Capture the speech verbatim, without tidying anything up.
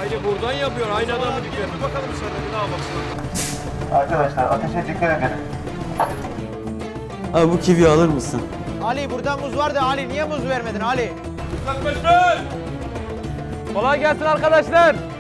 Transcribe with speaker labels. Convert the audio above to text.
Speaker 1: Aynı buradan yapıyor. Aynı adamı dikiyor. Bir bakalım sen de bir daha baksana.
Speaker 2: Arkadaşlar ateşe dikkat edin.
Speaker 3: Abi bu kiviyi alır mısın?
Speaker 4: Ali burada muz vardı. Ali niye muz vermedin Ali?
Speaker 1: Uzaklaşın! Kolay gelsin arkadaşlar.